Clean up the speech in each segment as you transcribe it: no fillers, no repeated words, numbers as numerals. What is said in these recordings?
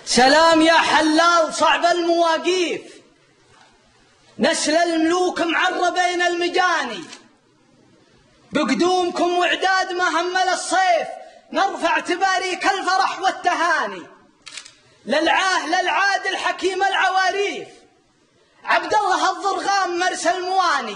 سلام يا حلال صعب المواقيف، نسل الملوك معر بين المجاني، بقدومكم وإعداد ما همل الصيف، نرفع تباريك الفرح والتهاني، للعاد الحكيم العواريف، عبد الله الضرغام مرسى المواني،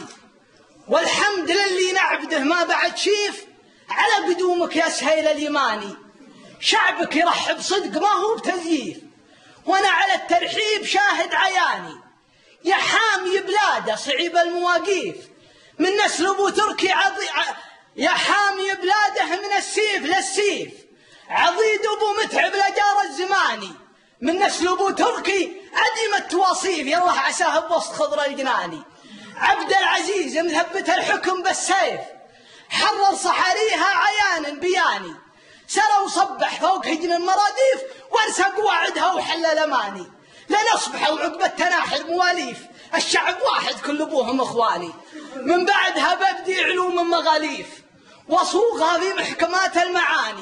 والحمد للي نعبده ما بعد شيف، على قدومك يا سهيل اليماني، شعبك يرحب صدق ما هو بتزييف، وانا على الترحيب شاهد عياني، يا حامي بلاده صعيب المواقيف، من نسل ابو تركي يا حامي بلاده من السيف للسيف، عضيد ابو متعب لجار الزماني، من نسل ابو تركي عديم التواصيف، يالله عساه بوسط خضر الجناني، عبد العزيز مثبت الحكم بالسيف، حرر صحاريها عيانا بياني، سرى وصبح فوق هجن المراديف، وارسى قواعدها وحل الاماني، لنصبح وعقب التناحر مواليف، الشعب واحد كل ابوهم اخواني، من بعدها ببدي علوم مغاليف، وصوغها في محكمات المعاني،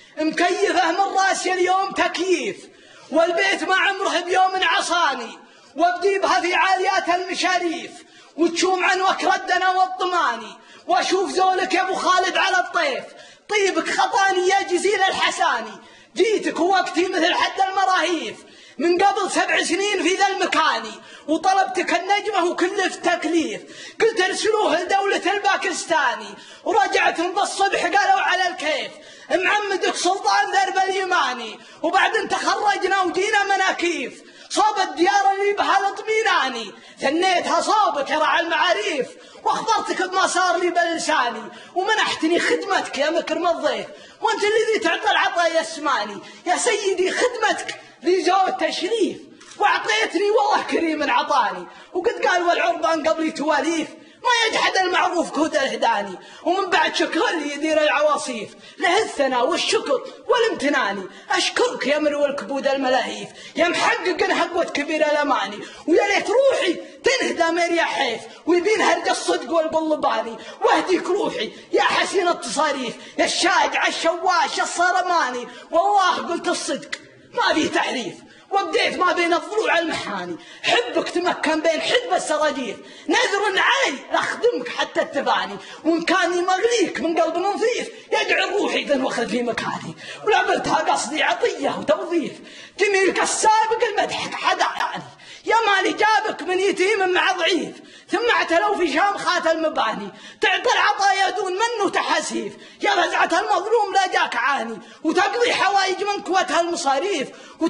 مكيفه من راسي اليوم تكييف، والبيت ما عمره بيوم عصاني، وابدي بها في عاليات المشاريف، وتشوم عن وكر الدنا والضماني، واشوف زولك يا ابو خالد على الطيف، طيبك خطاني يا جزيل الحساني، جيتك ووقتي مثل حد المراهيف، من قبل 7 سنين في ذا المكاني، وطلبتك النجمة وكلفت تكليف، قلت ارسلوه لدولة الباكستاني، ورجعتهم بالصبح قالوا على الكيف، معمدك سلطان ذرب اليماني، وبعدين تخرجنا وجينا مناكيف، صوب الديار اللي بها الاطمئناني، ثنيتها صوبك يا رعى المعاريف، واخبرتك بما صار لي بلساني، ومنحتني خدمتك يا مكرم الضيف، وانت الذي تعطى العطايا السماني، يا سيدي خدمتك ذي زود تشريف، واعطيتني والله كريم عطاني، وقد قال والعربان قبلي تواليف، ما يجحد المعروف كود الهداني، ومن بعد شكر اللي يدير العواصيف، له الثناء والشكر والامتناني، اشكرك يا مروي الكبود الملاهيف، يا محقق هقوة كبير الاماني، ويا ليت روحي تنهدى مريا حيف، ويبين هرج الصدق والقلباني، واهديك روحي يا حسين التصاريف، يا الشاجع الشواش الصرماني، والله قلت الصدق ما فيه تحريف، وبديت ما بين الضلوع المحاني، حبك تمكن بين حزب السراجيف، نذر علي اخدمك حتى التفاني، وان كاني مغليك من قلب نظيف، يدعو روحي ذن واخذ في مكاني، ولعبتها قصدي عطيه وتوظيف، جميلك السابق المدح حدا يعني، يا مالي جابك من يتيم مع ضعيف، ثم اعتلوا في شامخات المباني، تعطي العطايا دون من وتحاسيف، يا فزعة المظلوم لا جاك عاني، وتقضي حوايج من قوتها المصاريف،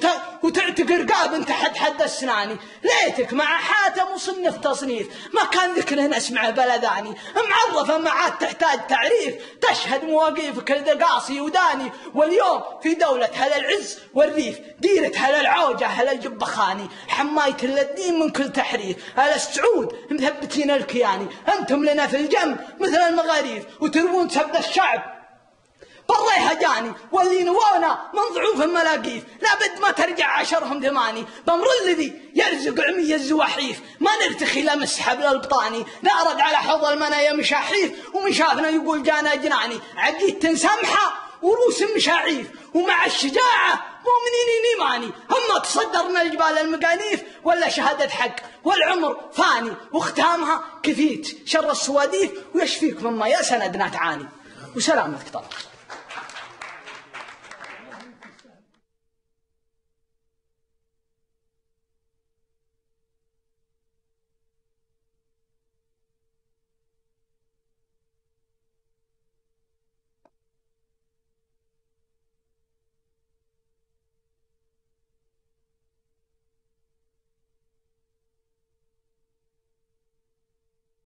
وتعتق رقاب تحت حد السناني، ليتك مع حاتم وصنف تصنيف، ما كان ذكر نسمع بلداني، معرفة ما عاد تحتاج تعريف، تشهد مواقيفك الدقاصي وداني، واليوم في دولة هل العز والريف، ديرة هل العوجة هل الجبخاني، حماية الدين من كل تحريف، هل السعود مثبتين الكياني، أنتم لنا في الجنب مثل المغاريف، وترمون سبد الشعب بالريحة جاني، واللي نوانا من ضعوف الملاقيف، لابد ما ترجع عشرهم ثماني، بمر الذي يرزق عمي الزواحيف، ما نرتخي لمس حبل البطاني، نأرد على حوض المنايا مشاحيف، ومن شافنا يقول جانا جناني، عقيد سمحة وروس مشاعيف، ومع الشجاعة مؤمنين إيماني، هم تصدرنا الجبال المقانيف، ولا شهادة حق والعمر فاني، واختامها كفيت شر السواديف، ويشفيك مما يا سندنا تعاني، وسلامتك طبعا.